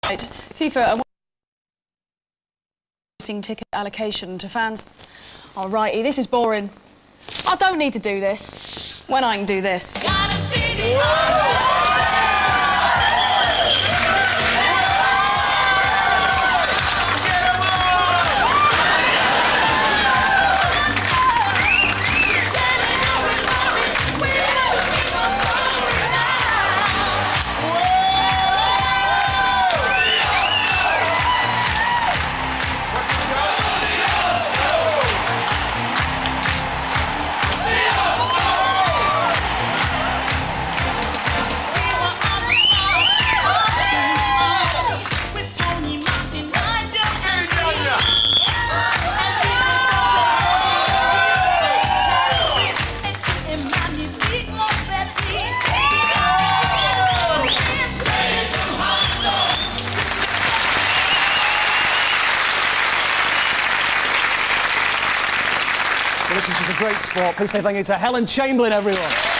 FIFA ticket allocation to fans. Oh, righty, this is boring. I don't need to do this when I can do this. Listen, she's a great sport. Please say thank you to Helen Chamberlain, everyone.